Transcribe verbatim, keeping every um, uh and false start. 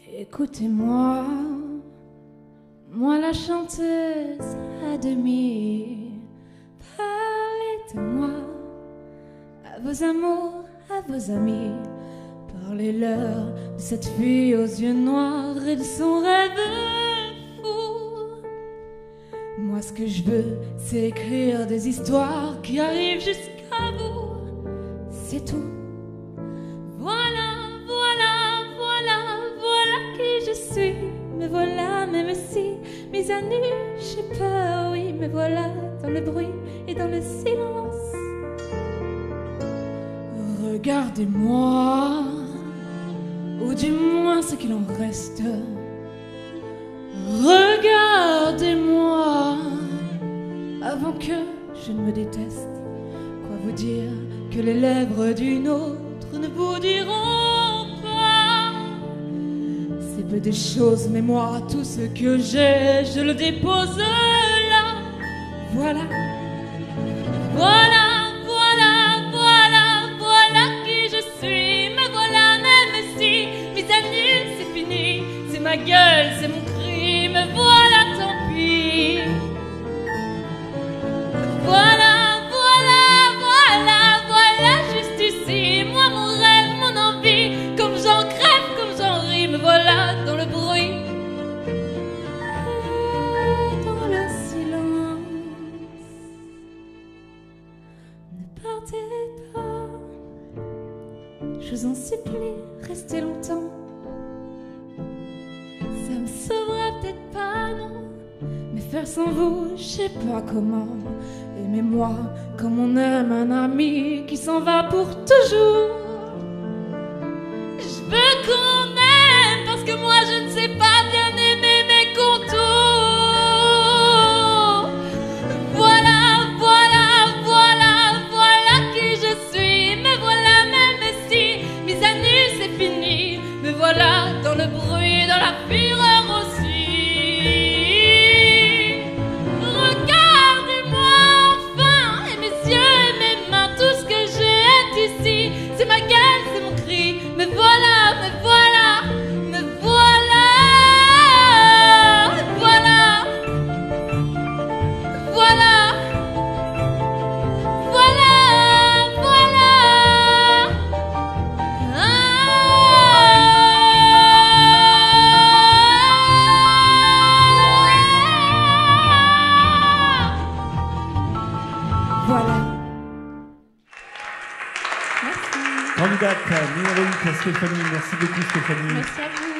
Écoutez-moi, moi la chanteuse à demi. Parlez de moi à vos amours, à vos amis. Parlez-leur de cette fille aux yeux noirs et de son rêve fou. Moi ce que je veux, c'est écrire des histoires qui arrivent jusqu'à vous. C'est tout. Voilà, voilà, voilà, voilà qui je suis. Me voilà, même si mes à nu, j'ai peur, oui. Me voilà dans le bruit et dans le silence. Regardez-moi, ou du moins ce qu'il en reste. Regardez-moi, avant que je ne me déteste. Quoi vous dire que les lèvres d'une autre ne vous diront pas? C'est peu des choses, mais moi, tout ce que j'ai, je le dépose là. Voilà, voilà, voilà, voilà, voilà qui je suis. Me voilà, même si mes à nu, c'est fini. C'est ma gueule, c'est mon cri, me voilà, tant pis. Voilà, voilà, voilà, voilà, juste ici. Moi, mon rêve, mon envie, comme j'en crève, comme j'en ris. Me voilà dans le bruit et dans le silence. Ne partez pas, je vous en supplie, restez longtemps. Ça me sauvera peut-être pas, non, mais faire sans vous, je sais pas comment. Aimez-moi comme on aime un ami qui s'en va pour toujours. Je veux qu'on m'aime parce que moi je ne sais pas bien aimer mes contours. Voilà, voilà, voilà, voilà qui je suis. Me voilà même si mes à nu c'est fini. Me voilà dans le bruit, dans la fureur aussi. Regardez-moi enfin, et mes yeux et mes mains, tout ce que j'ai est ici. C'est ma gueule, c'est mon cri. Me voilà, me voilà, me voilà, voilà, voilà, voilà, voilà. Ah. Voilà. Merci. Candidate numéro huit, Stéphanie. Merci beaucoup, Stéphanie. Merci à vous.